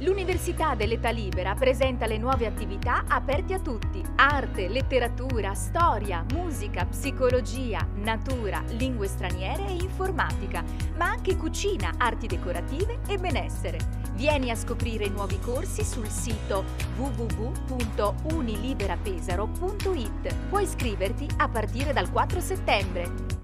L'Università dell'Età Libera presenta le nuove attività aperte a tutti: arte, letteratura, storia, musica, psicologia, natura, lingue straniere e informatica, ma anche cucina, arti decorative e benessere. Vieni a scoprire i nuovi corsi sul sito www.uniliberapesaro.it. Puoi iscriverti a partire dal 4 settembre.